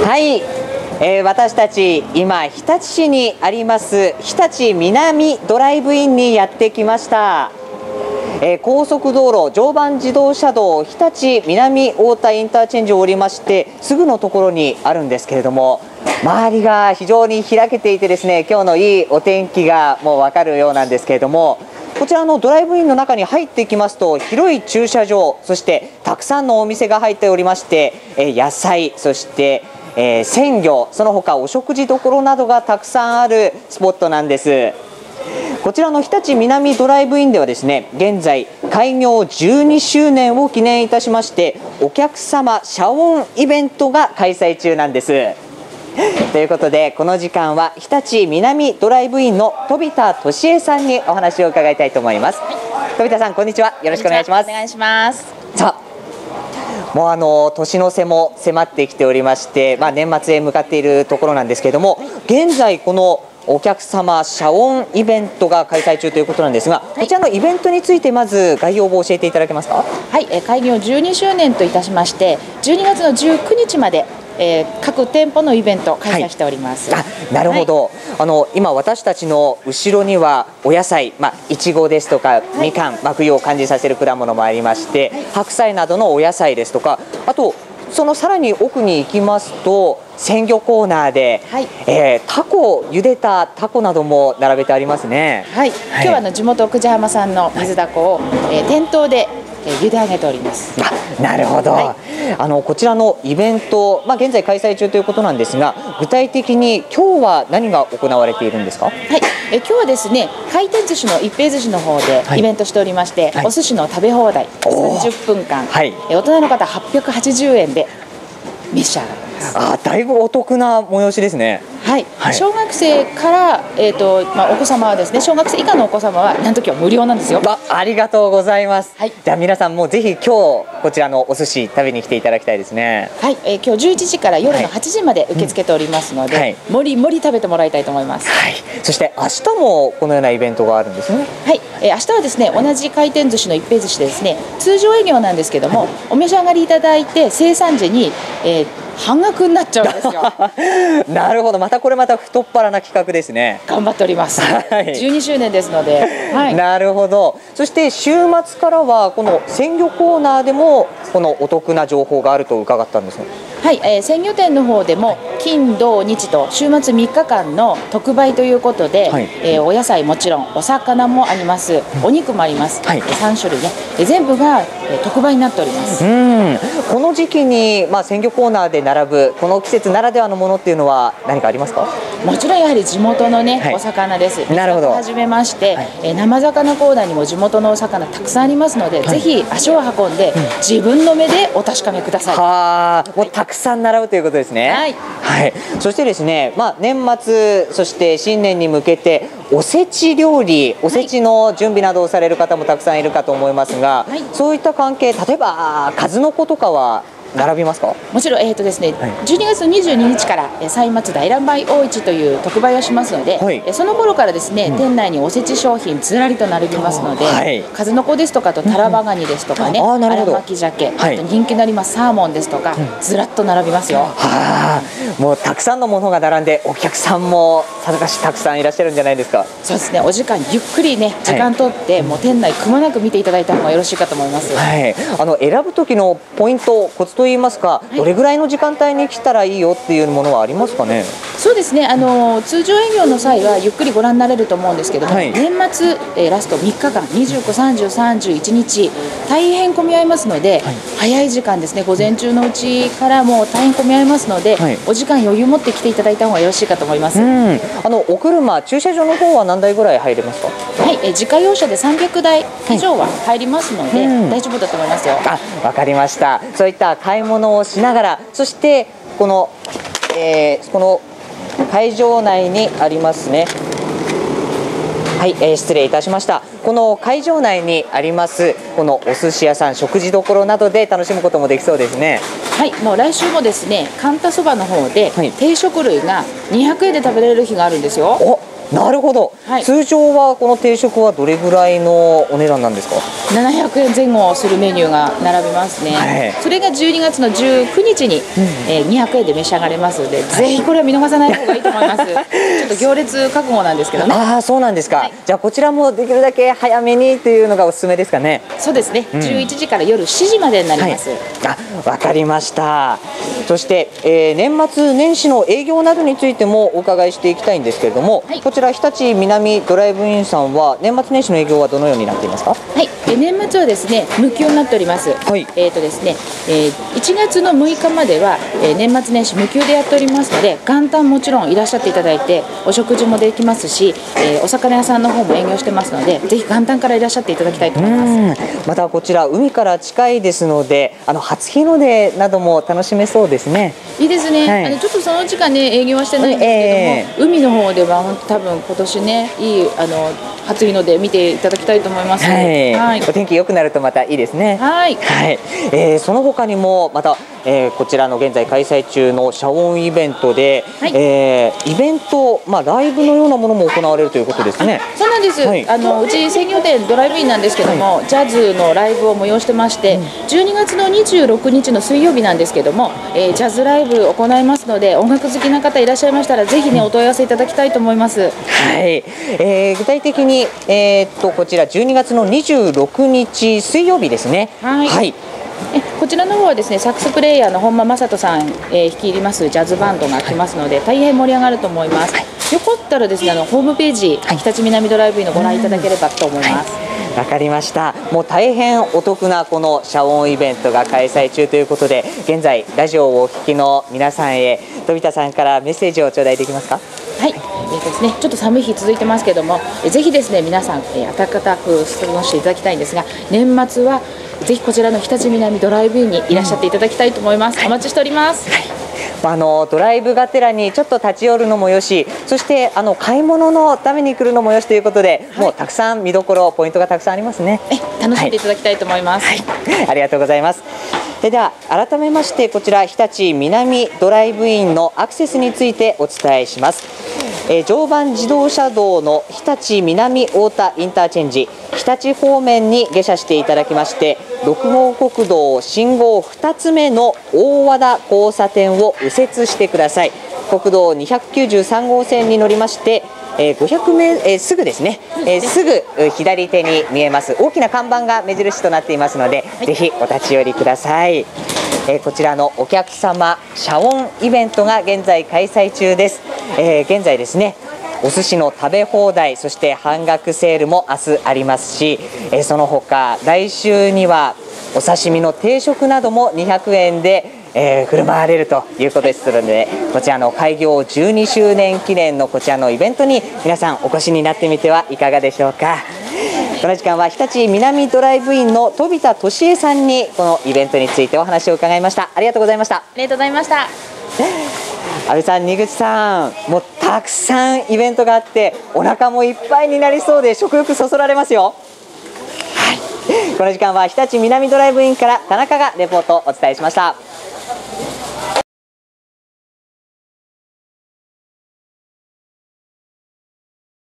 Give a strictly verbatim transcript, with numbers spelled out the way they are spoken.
はい、えー、私たち今日立市にあります日立南ドライブインにやってきました。えー、高速道路常磐自動車道日立南太田インターチェンジを降りましてすぐのところにあるんですけれども、周りが非常に開けていてですね、今日のいいお天気がもう分かるようなんですけれども、こちらのドライブインの中に入っていきますと広い駐車場、そしてたくさんのお店が入っておりまして、えー、野菜、そしてえー、鮮魚、その他お食事処などがたくさんあるスポットなんです。こちらの日立南ドライブインではですね、現在開業じゅうにしゅうねんを記念いたしましてお客様謝恩イベントが開催中なんです。ということでこの時間は日立南ドライブインの飛田俊恵さんにお話を伺いたいと思います。飛田さん、こんにちは。よろしくお願いします。 お願いします。 さあ、もうあの年の瀬も迫ってきておりまして、まあ、年末へ向かっているところなんですけれども、現在このお客様謝恩イベントが開催中ということなんですが、こちらのイベントについてまず概要を教えていただけますか。 はい、え開業じゅうにしゅうねんといたしましてじゅうにがつのじゅうくにちまで、えー、各店舗のイベントを開催しております。 はい、あ、なるほど、はい、あの今私たちの後ろにはお野菜、まあ、いちごですとかみかん、まあ、冬を感じさせる果物もありまして、白菜などのお野菜ですとか、あとそのさらに奥に行きますと鮮魚コーナーで、はい、えー、タコ、茹でたタコなども並べてありますね。 はい、はい、今日はあの地元久慈浜産の水ダコを、はい、えー、店頭でえー、茹で上げております。 あ、なるほど、はい、あのこちらのイベント、まあ、現在開催中ということなんですが、具体的に今日は何が行われているんですか。はい、 え今日はですね、回転寿司の一平寿司の方でイベントしておりまして、はい、お寿司の食べ放題さんじゅっぷんかん、はい、え大人の方はっぴゃくはちじゅうえんで召し上がります。 あ、だいぶお得な催しですね。 はい、はい、小学生から、えーとまあ、お子様はですね、小学生以下のお子様はなんと今日無料なんですよ。 あ、ありがとうございます。はい、じゃあ皆さんもぜひ今日こちらのお寿司食べに来ていただきたいですね。 はい、えー、今日じゅういちじから夜のはちじまで受け付けておりますので、はい、うん、もりもり食べてもらいたいと思います。 はい、そして明日もこのようなイベントがあるんですね。 はい、えー、明日はですね、同じ回転寿司の一平寿司でですね、通常営業なんですけども、はい、お召し上がりいただいて生産時に、えー半額になっちゃうんですよ。 なるほど、またこれまた太っ腹な企画ですね。 頑張っております。はい、じゅうにしゅうねんですので、はい、 なるほど。そして週末からはこの鮮魚コーナーでもこのお得な情報があると伺ったんですね。 はい、えー、鮮魚店の方でも金土日と週末みっかかんの特売ということで、はい、えー、お野菜もちろんお魚もあります、お肉もあります、はい、さんしゅるいね、全部が、えー、特売になっております。うん、 この時期に、まあ、鮮魚コーナーで並ぶこの季節ならではのものっていうのは何かありますか。 もちろんやはり地元のね、はい、お魚です。 なるほど。 はじめまして、はい、えー、生魚コーナーにも地元のお魚たくさんありますので、はい、ぜひ足を運んで、うん、自分の目でお確かめください。はあ、もうたくさん並ぶということですね。はい、はい、そしてですね、まあ、年末そして新年に向けておせち料理、おせちの準備などをされる方もたくさんいるかと思いますが、はい、そういった関係、例えば数の子とかは並びますか。 もちろん、えーとですね、はい、じゅうにがつのにじゅうににちから歳末大覧梅大市という特売をしますので、はい、その頃からですね、うん、店内におせち商品ずらりと並びますので、はい、数の子ですとかとタラバガニですとかね、うん、荒巻鮭、はい、あと人気のありますサーモンですとか、うん、ずらっと並びますよ。はあ、もうたくさんのものが並んでお客さんもさぞかしたくさんいらっしゃるんじゃないですか。 そうですね、お時間ゆっくりね時間取って、はい、もう店内くまなく見ていただいた方がよろしいかと思います。 はい、あの選ぶ時のポイント、コツといいますか、はい、どれぐらいの時間帯に来たらいいよっていうものはありますかね。 そうですね、あの通常営業の際はゆっくりご覧になれると思うんですけども、はい、年末、えー、ラストみっかかんにじゅうく、さんじゅう、さんじゅういちにち大変混み合いますので、はい、早い時間ですね、午前中のうちからもう大変混み合いますので、はい、お時間余裕持って来ていただいた方がよろしいかと思います。うん、 あのお車、駐車場の方は何台ぐらい入れますか。 はい、えー、自家用車でさんびゃくだい以上は入りますので、はい、うん、大丈夫だと思いますよ。 あ、わかりました。そういった買い物をしながら、そしてこの、えー、この会場内にありますね。はい、えー、失礼いたしました。この会場内にありますこのお寿司屋さん、食事処などで楽しむこともできそうですね。 はい、もう来週もですね、かんたそばの方で定食類がにひゃくえんで食べれる日があるんですよ。 お、 なるほど、はい、通常はこの定食はどれぐらいのお値段なんですか？ ななひゃくえんぜん後するメニューが並びますね、はい、それがじゅうにがつのじゅうくにちに、うんえー、にひゃくえんで召し上がれますので、はい、ぜひこれは見逃さない方がいいと思いますちょっと行列覚悟なんですけどね。 ああ、そうなんですか、はい、じゃあこちらもできるだけ早めにというのがおすすめですかね。 そうですね、うん、じゅういちじから夜しちじまでになります、はい、 あ、わかりました。そして、えー、年末年始の営業などについてもお伺いしていきたいんですけれども、はい、こちら日立南ドライブインさんは年末年始の営業はどのようになっていますか？ はい、え年末はですね無休になっております。はい、えーとですね、えー、いちがつのむいかまでは、えー、年末年始無休でやっておりますので、元旦もちろんいらっしゃっていただいてお食事もできますし、えー、お魚屋さんの方も営業してますので、ぜひ元旦からいらっしゃっていただきたいと思います。 またこちら海から近いですので、あの初日の出なども楽しめそうですね。 いいですね、はい、あのちょっとその時間ね営業はしてないんですけども、えー、海の方では多分今年ねいいあの初日の出見ていただきたいと思います。はい、 はい、お天気良くなるとまたいいですね。 はい、 はい、えー、その他にもまた、えー、こちらの現在開催中の謝恩イベントで、はい、えー、イベント、まあ、ライブのようなものも行われるということですね。 そうなんです、はい、あのうち鮮魚店ドライブインなんですけども、はい、ジャズのライブを催してまして、うん、じゅうにがつのにじゅうろくにちの水曜日なんですけども、えー、ジャズライブ行いますので、音楽好きな方いらっしゃいましたらぜひねお問い合わせいただきたいと思います。はい、 えー、具体的に、えー、っとこちらじゅうにがつのにじゅうろくにち水曜日ですね。 はい、はい、えこちらの方はですねサックスプレイヤーの本間正人さん、えー、率いりますジャズバンドが来ますので、大変盛り上がると思います。はい、よかったらですねあのホームページ、はい、日立南ドライブインのご覧いただければと思います。 わかりました。もう大変お得なこの謝恩イベントが開催中ということで、現在ラジオをお聞きの皆さんへ飛田さんからメッセージを頂戴できますか？ はい、えーとですね、ちょっと寒い日続いてますけども、えぜひですね皆さん、えー、暖かく過ごしていただきたいんですが、年末はぜひこちらの日立南ドライブインにいらっしゃっていただきたいと思います。うん、お待ちしております。はい、 あのドライブがてらにちょっと立ち寄るのもよし、そしてあの買い物のために来るのもよしということで、はい、もうたくさん見どころポイントがたくさんありますね。 え楽しんでいただきたいと思います。 はいはい、ありがとうございます。では改めましてこちら日立南ドライブインのアクセスについてお伝えします。えー、常磐自動車道の日立南太田インターチェンジ日立方面に下車していただきまして、ろくごうこくどう信号ふたつめの大和田交差点を右折してください。国道にひゃくきゅうじゅうさんごうせんに乗りまして、えー、ごひゃくメートル、えー、すぐですね、えー、すぐ左手に見えます大きな看板が目印となっていますので、はい、ぜひお立ち寄りください。えー、こちらのお客様謝恩イベントが現在開催中です。えー、現在ですねお寿司の食べ放題、そして半額セールも明日ありますし、えー、その他来週にはお刺身の定食などもにひゃくえんでえー、振る舞われるということですので、こちらの開業じゅうにしゅうねん記念のこちらのイベントに皆さんお越しになってみてはいかがでしょうか。この時間は日立南ドライブインの飛田俊恵さんにこのイベントについてお話を伺いました。ありがとうございました。ありがとうございました。 安倍さん、新口さん、もうたくさんイベントがあってお腹もいっぱいになりそうで食欲そそられますよ。はい、この時間は日立南ドライブインから田中がレポートをお伝えしました。